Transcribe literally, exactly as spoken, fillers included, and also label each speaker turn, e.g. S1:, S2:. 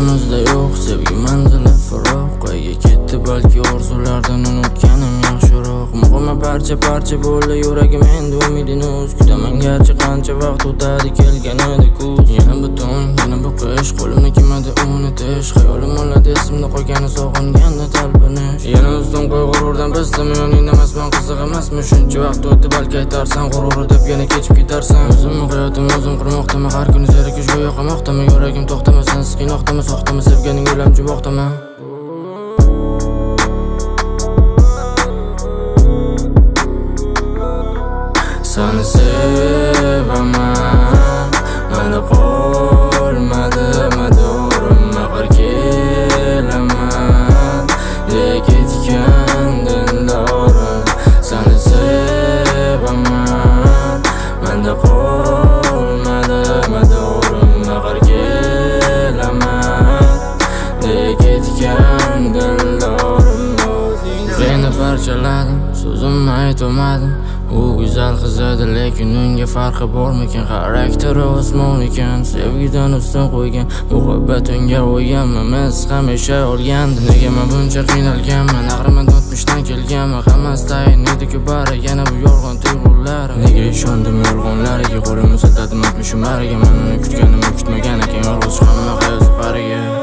S1: oramizda yo'q sevgi manzili firoq. Qayga ketdi balki orzulardan unutganim yaxshiroq. Muhimi parcha parcha bo'ldi yuragim endi umidini o'z. Kutaman garchi qancha vaqt o'tadi kelganida kuz. Yana butun yana bu qish qo'limni kelmadi unutish. Xayolim oladi esimda qolgani sog'inganda talpinish. Yana o'zim qo'y g'ururdan bizdim yoningda emasman qiziq emasmi? Shuncha vaqt o'tdi balki aytarsan g'urur deb yana kechib ketarsan. O'zim hayotim o'zim qurmoqdaman har kuni zerikishga yoqamoqdaman. Yuragim to'xtama sensiz qiynoqdami soxtami sevganing o'lam jumoqdaman. Seni sevaman mana qolmadi madorim axir kelaman deb ketgan dildorim. Seni sevaman mana qolmadi madorim axir kelaman deb ketgan dildorim. Seni parchaladim so'zimni aytolmadim. U güzel qiz edi lekin unga farqi bormikan? Xarakteri osmon ekan, sevgidan ustun qo'ygan. Muhabbat unga o'yganman, biz hamisha olgandi. Nega men buncha qiynalganman? Axir men o'tmishdan kelganman. Hammasi tayin edi-ku bari yana bu yolg'on tuyg'ular. Nega ishondim yolg'onlariga? Qo'lim uzatdim o'tmishim bariga. Men uni kutganimni kutmagan ekan, yolg'iz chiqaman hayot safariga.